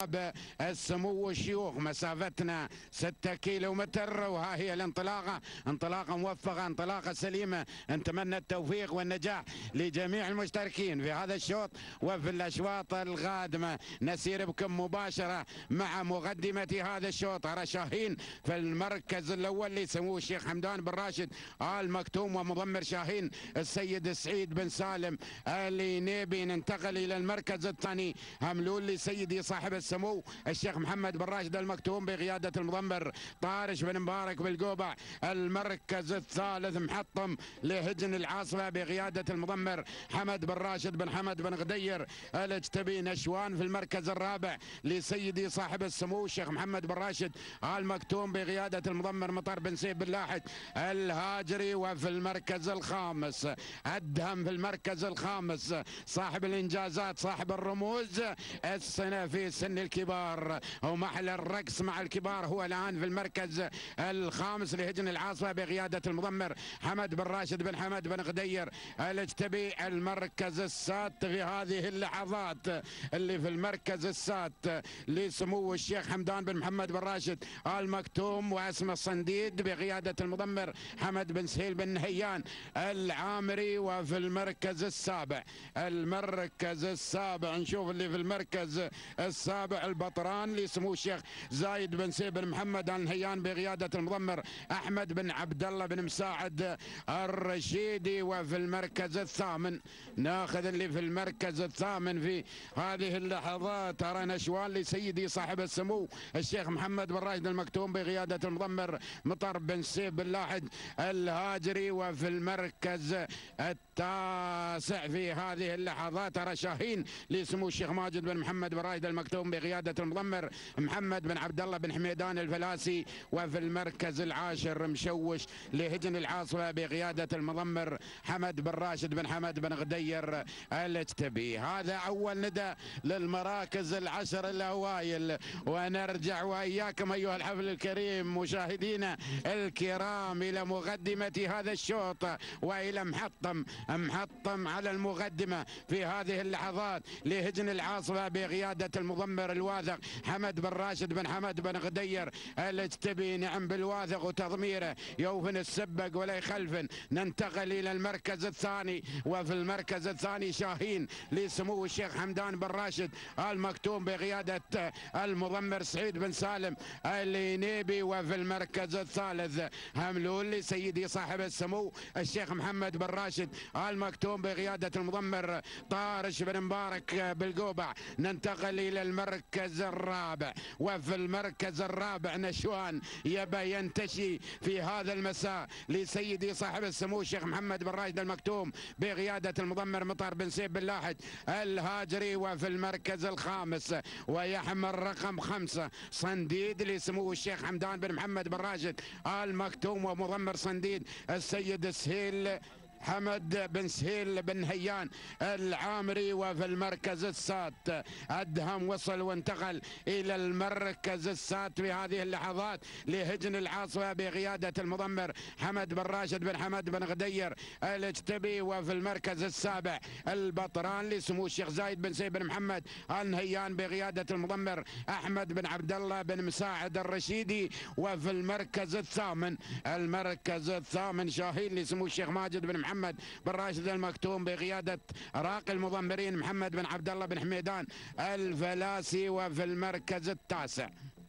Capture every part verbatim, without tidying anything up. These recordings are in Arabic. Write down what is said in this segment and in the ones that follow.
السمو الشيوخ. مسافتنا ستة كيلو متر، وها هي الانطلاقة، انطلاقة موفقة، انطلاقة سليمة. نتمنى التوفيق والنجاح لجميع المشتركين في هذا الشوط وفي الأشواط القادمة. نسير بكم مباشرة مع مقدمة هذا الشوط. أرى شاهين في المركز الأول لسمو الشيخ حمدان بن راشد آل مكتوم، ومضمر شاهين السيد سعيد بن سالم اللي نبي. ننتقل إلى المركز الثاني هملول لسيدي صاحب السمو الشيخ محمد بن راشد المكتوم بقيادة المضمر طارش بن مبارك بالقوبع. المركز الثالث محطم لهجن العاصفة بقيادة المضمر حمد بن راشد بن حمد بن غدير الاجتبي. نشوان في المركز الرابع لسيدي صاحب السمو الشيخ محمد بن راشد آل مكتوم بقيادة المضمر مطر بن سيف بن لاحد الهاجري. وفي المركز الخامس أدهم، في المركز الخامس صاحب الإنجازات صاحب الرموز السنة في سن الكبار ومحل الرقص مع الكبار، هو الآن في المركز الخامس لهجن العاصفة بقيادة المضمر حمد بن راشد بن حمد بن غدير الاجتبي. المركز السادس في هذه اللحظات اللي في المركز السادس لسمو الشيخ حمدان بن محمد بن راشد آل مكتوم واسم الصنديد بقيادة المضمر حمد بن سهيل بن نهيان العامري. وفي المركز السابع المركز السابع نشوف اللي في المركز السابع البطران لسمو الشيخ زايد بن سيف بن محمد آل نهيان بقيادة المضمر أحمد بن عبد الله بن مساعد الرشيدي. وفي المركز الثامن ناخذ اللي في المركز الثامن في هذه اللحظات أرى نشوان لسيدي صاحب السمو الشيخ محمد بن راشد المكتوم بقيادة المضمر مطر بن سيف بن لاحد الهاجري. وفي المركز التاسع في هذه اللحظات أرى شاهين لسمو الشيخ ماجد بن محمد بن راشد المكتوم بقيادة المضمر محمد بن عبد الله بن حميدان الفلاسي. وفي المركز العاشر مشوش لهجن العاصفة بقيادة المضمر حمد بن راشد بن حمد بن غدير الاجتبي. هذا أول ندى للمراكز العشر الأوائل، ونرجع وإياكم أيها الحفل الكريم مشاهدينا الكرام إلى مقدمة هذا الشوط وإلى محطم محطم على المقدمة في هذه اللحظات لهجن العاصفة بقيادة المضمر الواثق حمد بن راشد بن حمد بن غدير الاجتبي. نعم بالواثق وتضميره يوفن السبق ولا يخلفن. ننتقل إلى المركز الثاني، وفي المركز الثاني شاهين لسمو الشيخ حمدان بن راشد آل مكتوم بقيادة المضمر سعيد بن سالم اللينيبي. وفي المركز الثالث هملول لسيدي صاحب السمو الشيخ محمد بن راشد آل مكتوم بقيادة المضمر طارش بن مبارك بالقوبع. ننتقل إلى المركز الرابع، وفي المركز الرابع نشوان يبا ينتشي في هذا المساء لسيدي صاحب السمو الشيخ محمد بن راشد المكتوم بقيادة المضمر مطر بن سيف بن لاحد الهاجري. وفي المركز الخامس ويحمل رقم خمسة صنديد لسمو الشيخ حمدان بن محمد بن راشد آل مكتوم ومضمر صنديد السيد سهيل حمد بن سهيل بن هيان العامري. وفي المركز السادس أدهم وصل وانتقل إلى المركز السادس في هذه اللحظات لهجن العاصفة بقيادة المضمر حمد بن راشد بن حمد بن غدير الاجتبي. وفي المركز السابع البطران لسمو الشيخ زايد بن سيف بن محمد آل نهيان بقيادة المضمر أحمد بن عبد الله بن مساعد الرشيدي. وفي المركز الثامن المركز الثامن شاهين لسمو الشيخ ماجد بن محمد محمد بن راشد المكتوم بقيادة راقي المضمرين محمد بن عبد الله بن حميدان الفلاسي. وفي المركز التاسع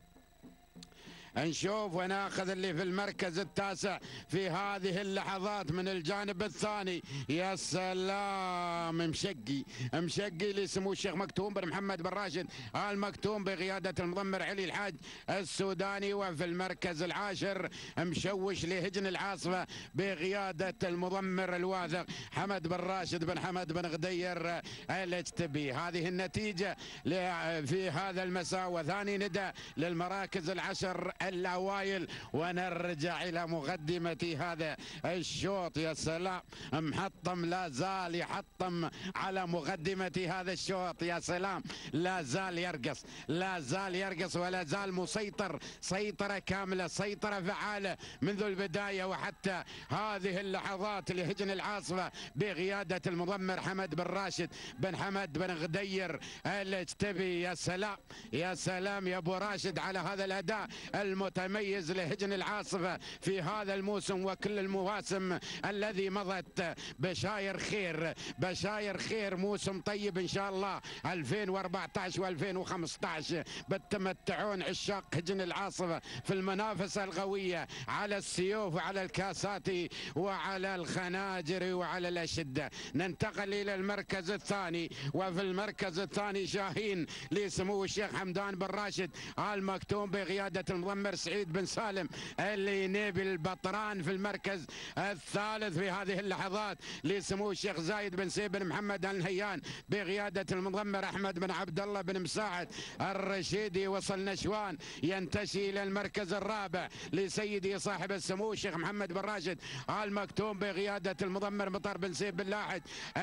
نشوف وناخذ اللي في المركز التاسع في هذه اللحظات من الجانب الثاني. يا سلام، مشقي مشقي لسمو الشيخ مكتوم بن محمد بن راشد آل مكتوم بقيادة المضمر علي الحاج السوداني. وفي المركز العاشر مشوش لهجن العاصفة بقيادة المضمر الواثق حمد بن راشد بن حمد بن غدير الاجتبي. هذه النتيجة في هذا المساء، وثاني ندى للمراكز العشر الأوائل ونرجع إلى مقدمة هذا الشوط. يا سلام، محطم لا زال يحطم على مقدمة هذا الشوط. يا سلام، لا زال يرقص، لا زال يرقص ولا زال مسيطر سيطرة كاملة، سيطرة فعالة منذ البداية وحتى هذه اللحظات لهجن العاصفة بقيادة المضمر حمد بن راشد بن حمد بن غدير الاجتبي. يا سلام، يا سلام يا ابو راشد على هذا الاداء المتميز لهجن العاصفة في هذا الموسم وكل المواسم الذي مضت. بشاير خير، بشاير خير، موسم طيب ان شاء الله ألفين وأربعة عشر وألفين وخمسة عشر بتمتعون عشاق هجن العاصفة في المنافسة القوية على السيوف وعلى الكاسات وعلى الخناجر وعلى الأشدة. ننتقل إلى المركز الثاني، وفي المركز الثاني شاهين لسمو الشيخ حمدان بن راشد آل مكتوم بقيادة المضمر سعيد بن سالم اللي نبي البطران. في المركز الثالث في هذه اللحظات لسمو الشيخ زايد بن سيف بن محمد النهيان بقيادة المضمر أحمد بن عبد الله بن مساعد الرشيدي. وصل نشوان ينتشي إلى المركز الرابع لسيدي صاحب السمو الشيخ محمد بن راشد آل مكتوم بقيادة المضمر مطر بن سيف بن لاحد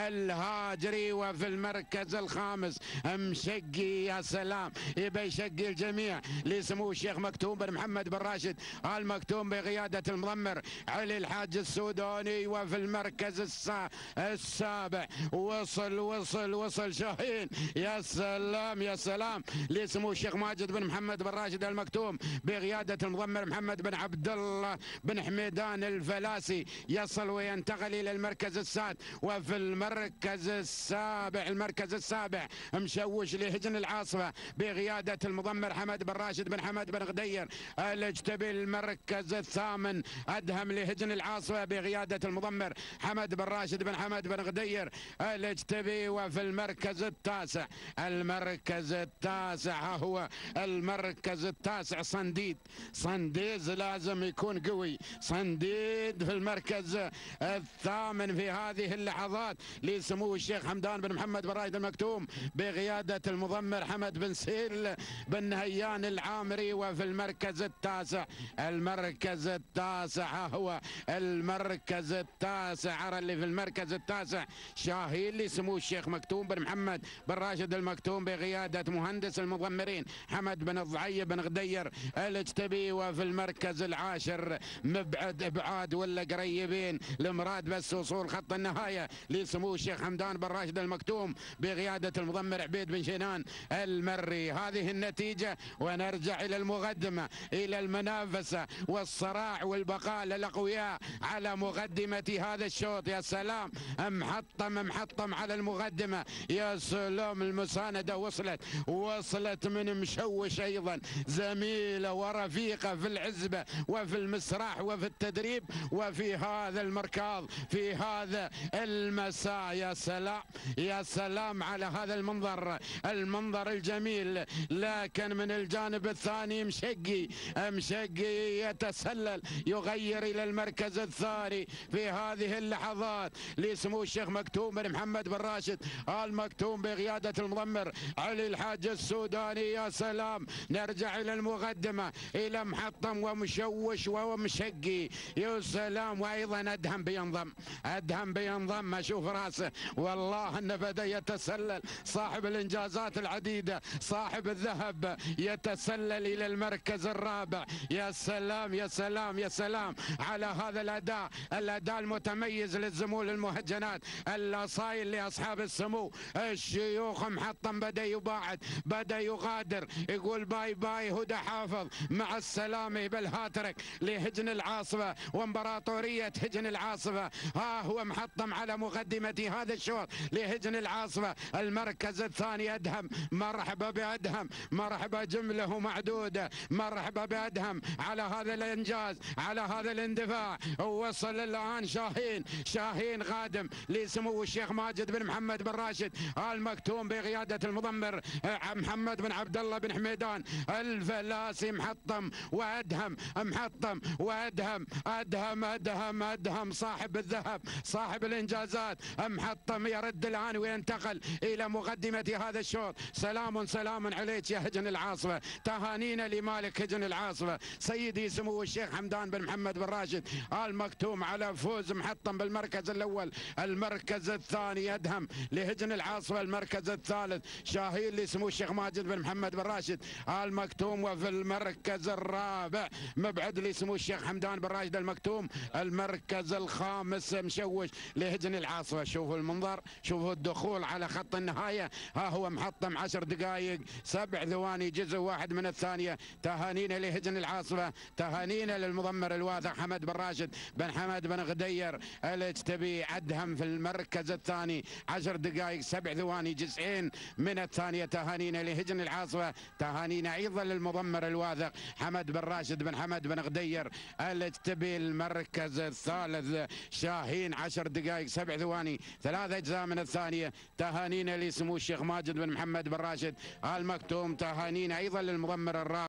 الهاجري. وفي المركز الخامس مشقي، يا سلام، يبي يشقي الجميع لسمو الشيخ مكتوم بن محمد بن راشد آل مكتوم بقيادة المضمر علي الحاج السوداني. وفي المركز السا... السابع وصل وصل وصل شاهين، يا سلام يا سلام، لسمو الشيخ ماجد بن محمد بن راشد المكتوم بقيادة المضمر محمد بن عبد الله بن حميدان الفلاسي. يصل وينتقل إلى المركز السادس. وفي المركز السابع، المركز السابع مشوش لهجن العاصفة بقيادة المضمر حمد بن راشد بن حمد بن غدير الاجتبي. المركز الثامن أدهم لهجن العاصفة بقيادة المضمر حمد بن راشد بن حمد بن غدير الاجتبي. وفي المركز التاسع، المركز التاسع ها هو المركز التاسع صنديد، صنديد لازم يكون قوي، صنديد في المركز الثامن في هذه اللحظات لسمو الشيخ حمدان بن محمد بن راشد المكتوم بقيادة المضمر حمد بن سيل بن نهيان العامري. وفي المركز التاسع، المركز التاسع ها هو المركز التاسع، أرى اللي في المركز التاسع شاهين لسمو الشيخ مكتوم بن محمد بن راشد المكتوم بقيادة مهندس المضمرين حمد بن الضعي بن غدير الاجتبي. وفي المركز العاشر مبعد ابعاد ولا قريبين المراد بس وصول خط النهاية لسمو الشيخ حمدان بن راشد المكتوم بقيادة المضمر عبيد بن شنان المري. هذه النتيجة ونرجع إلى المقدمة، إلى المنافسة والصراع والبقاء للأقوياء على مقدمة هذا الشوط. يا سلام، محطم محطم على المقدمة، يا سلام، المساندة وصلت وصلت من مشوش أيضا زميلة ورفيقة في العزبة وفي المسرح وفي التدريب وفي هذا المركاض في هذا المساء. يا سلام يا سلام على هذا المنظر، المنظر الجميل. لكن من الجانب الثاني مشقي مشقي يتسلل يغير إلى المركز الثاني في هذه اللحظات لسمو الشيخ مكتوم بن محمد بن راشد آل مكتوم بقيادة المضمر علي الحاج السوداني. يا سلام، نرجع إلى المقدمة إلى محطم ومشوش ومشقي. يا سلام، وأيضا أدهم بينضم، أدهم بينضم، أشوف راسه والله أنه بدأ يتسلل، صاحب الإنجازات العديدة، صاحب الذهب، يتسلل إلى المركز الرابع. يا سلام يا سلام يا سلام على هذا الأداء، الأداء المتميز للزمول المهجنات الأصايل لأصحاب السمو الشيوخ. محطم بدأ يباعد، بدأ يغادر، يقول باي باي هدى حافظ، مع السلامة بالهاترك لهجن العاصفة وامبراطورية هجن العاصفة. ها هو محطم على مقدمة هذا الشوط لهجن العاصفة. المركز الثاني أدهم، مرحبا بأدهم، مرحبا جملة معدودة، مرحبا بأدهم على هذا الإنجاز، على هذا الاندفاع. وصل الآن شاهين، شاهين قادم لسمو الشيخ ماجد بن محمد بن راشد آل مكتوم بقيادة المضمر محمد بن عبد الله بن حميدان الفلاسي. محطم وأدهم، محطم وأدهم، أدهم أدهم أدهم صاحب الذهب، صاحب الإنجازات. محطم يرد الآن وينتقل إلى مقدمة هذا الشوط. سلام سلام عليك يا هجن العاصفة، تهانينا لمالك هجن لهجن العاصفة سيدي سمو الشيخ حمدان بن محمد بن راشد آل مكتوم على فوز محطم بالمركز الأول. المركز الثاني أدهم لهجن العاصفة. المركز الثالث شاهين لسمو الشيخ ماجد بن محمد بن راشد آل مكتوم. وفي المركز الرابع مبعد لسمو الشيخ حمدان بن راشد المكتوم. المركز الخامس مشوش لهجن العاصفة. شوفوا المنظر، شوفوا الدخول على خط النهاية. ها هو محطم عشر دقائق سبع ثواني جزء واحد من الثانية. تهانينا لهجن العاصفة، تهانينا للمضمر الواثق حمد بن راشد بن حمد بن غدير الاجتبي. أدهم في المركز الثاني عشر دقائق سبع ثواني جزئين من الثانية. تهانينا لهجن العاصفة، تهانينا أيضا للمضمر الواثق حمد بن راشد بن حمد بن غدير الاجتبي. المركز الثالث شاهين عشر دقائق سبع ثواني ثلاث أجزاء من الثانية. تهانينا لسمو الشيخ ماجد بن محمد بن راشد آل مكتوم، تهانينا أيضا للمضمر الرابع